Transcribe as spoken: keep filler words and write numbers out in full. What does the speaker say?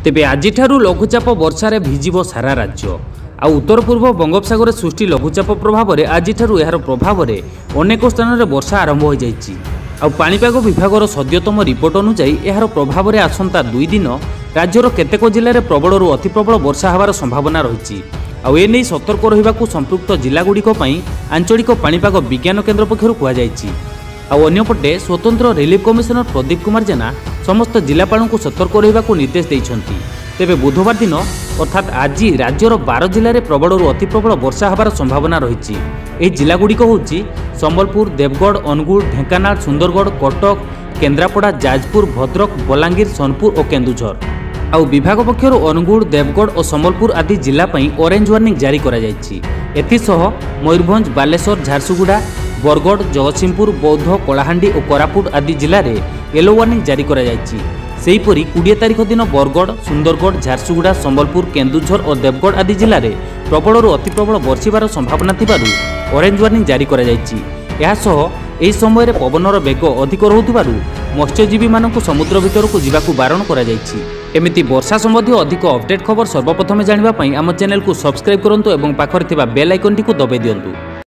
तेबे आजिठारु लघुचाप वर्षारे भिजिबो सारा राज्य। आ उत्तर पूर्व बंगोपसागर सृष्टि लघुचाप प्रभाव में आजिठारु यार प्रभाव में अनेक स्थान में वर्षा आरंभ हो जाइछि। आ पाणीपाग विभागर सद्यतम रिपोर्ट अनुसार यार प्रभाव में आसंता दुई दिन राज्यर केतेक जिले में प्रबलरू अति प्रबल वर्षा होवार संभावना रही। आने सतर्क रहिबाकु संपृक्त जिलागुड़िक आंचलिक पाणीपाग विज्ञान केन्द्र पक्षरु कुहाଯାଇଛି। अन्यपटे स्वतंत्र रिलीफ कमिशनर प्रदीप कुमार जेना समस्त जिलापालू सतर्क रहिबाकु निर्देश देइछन्ति। तेबे बुधवार दिन अर्थात आज राज्यर बारह जिले में प्रबलरू अति प्रबल वर्षा होवार संभावना रही। यह जिलागुड़िक होउछि संबलपुर, देवगढ़, अनुगुल, ढेंकानाल, सुंदरगढ़, कटक, केन्द्रापड़ा, जाजपुर, भद्रक, बलांगीर, सोनपुर और केन्दुझर। आउ विभाग पक्षरु अनुगुल, देवगढ़ और संबलपुर आदि जिला पई ऑरेंज वार्निंग जारी करा जायछि। एथिसह मयूरभंज, बालेश्वर, झारसुगुड़ा, बरगढ़, जगतसिंहपुर, बौद्ध, कलाहांडी और कोरापुट आदि जिले में येलो वार्निंग जारी करा जायछि। सेहीपरि बीस तारिख दिन बरगढ़, सुंदरगढ़, झारसुगुड़ा, संबलपुर, केन्दुझर और देवगढ़ आदि जिले में प्रबलरू अति प्रबल वर्षिबार संभावना थिबारु ऑरेंज वार्निंग जारी करा जायछि। एहासह एही समय पवनर बेग अधिक रहुथिबारु मत्स्यजीवी मानकु समुद्र भितरकु जिबाकु बारण करा जायछि। एमिति वर्षा संबंधी अधिक अपडेट खबर सर्वप्रथमे जानिबा पई आम चैनल को सब्सक्राइब करंतु एवं पाखरे थिबा बेल आइकन टी को दबाइ दियंतु।